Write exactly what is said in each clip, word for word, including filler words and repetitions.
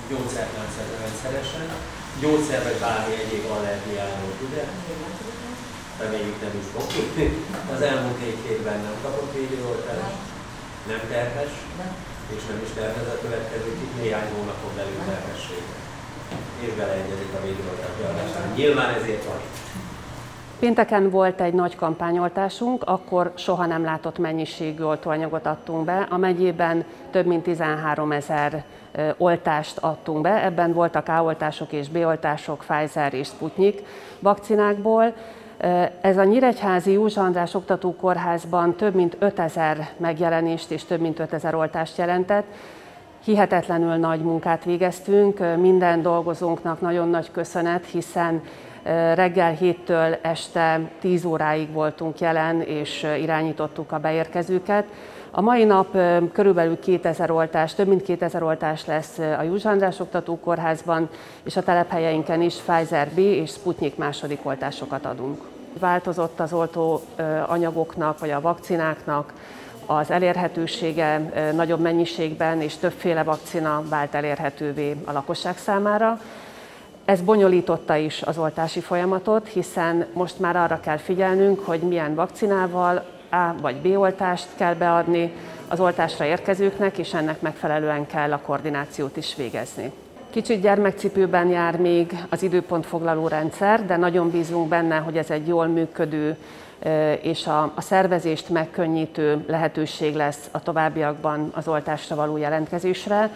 gyógyszert nem szed rendszeresen, gyógyszer vagy bármi egyéb allergiáról, ugye? Reméljük nem is fog tudni. Az elmúlt négy hétben nem kapott védőoltást, nem terhes, és nem is tervez a következő néhány hónapon belül terhességre. És beleegyezik a védőoltás beadására. Nyilván ezért van. Pénteken volt egy nagy kampányoltásunk, akkor soha nem látott mennyiségű oltóanyagot adtunk be. A megyében több mint tizenháromezer oltást adtunk be, ebben voltak A-oltások és B-oltások, Pfizer és Sputnik vakcinákból. Ez a Nyíregyházi József András Oktatókórházban több mint ötezer megjelenést és több mint ötezer oltást jelentett. Hihetetlenül nagy munkát végeztünk, minden dolgozónknak nagyon nagy köszönet, hiszen reggel héttől este tíz óráig voltunk jelen, és irányítottuk a beérkezőket. A mai nap körülbelül kétezer oltás, több mint kétezer oltás lesz a József András Oktatókórházban, és a telephelyeinken is Pfizer B és Sputnik második oltásokat adunk. Változott az oltóanyagoknak vagy a vakcináknak az elérhetősége nagyobb mennyiségben, és többféle vakcina vált elérhetővé a lakosság számára. Ez bonyolította is az oltási folyamatot, hiszen most már arra kell figyelnünk, hogy milyen vakcinával, A vagy B oltást kell beadni az oltásra érkezőknek, és ennek megfelelően kell a koordinációt is végezni. Kicsit gyermekcipőben jár még az időpontfoglaló rendszer, de nagyon bízunk benne, hogy ez egy jól működő és a, a szervezést megkönnyítő lehetőség lesz a továbbiakban az oltásra való jelentkezésre.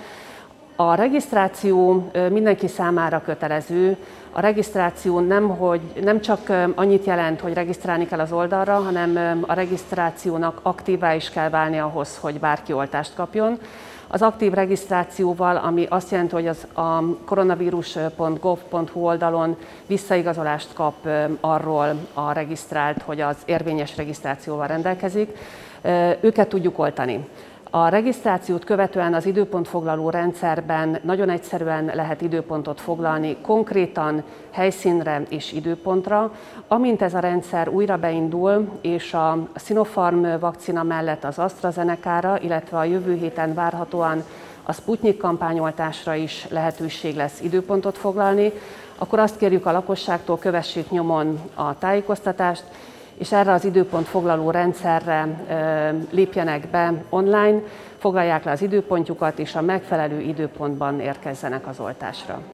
A regisztráció mindenki számára kötelező. A regisztráció nem, hogy, nem csak annyit jelent, hogy regisztrálni kell az oldalra, hanem a regisztrációnak aktívá is kell válni ahhoz, hogy bárki oltást kapjon. Az aktív regisztrációval, ami azt jelenti, hogy az a koronavírus pont gov pont hu oldalon visszaigazolást kap arról a regisztrált, hogy az érvényes regisztrációval rendelkezik, őket tudjuk oltani. A regisztrációt követően az időpontfoglaló rendszerben nagyon egyszerűen lehet időpontot foglalni, konkrétan helyszínre és időpontra. Amint ez a rendszer újra beindul, és a Sinopharm vakcina mellett az AstraZeneca-ra, illetve a jövő héten várhatóan a Sputnik kampányoltásra is lehetőség lesz időpontot foglalni, akkor azt kérjük a lakosságtól, kövessék nyomon a tájékoztatást, és erre az időpontfoglaló rendszerre lépjenek be online, foglalják le az időpontjukat, és a megfelelő időpontban érkezzenek az oltásra.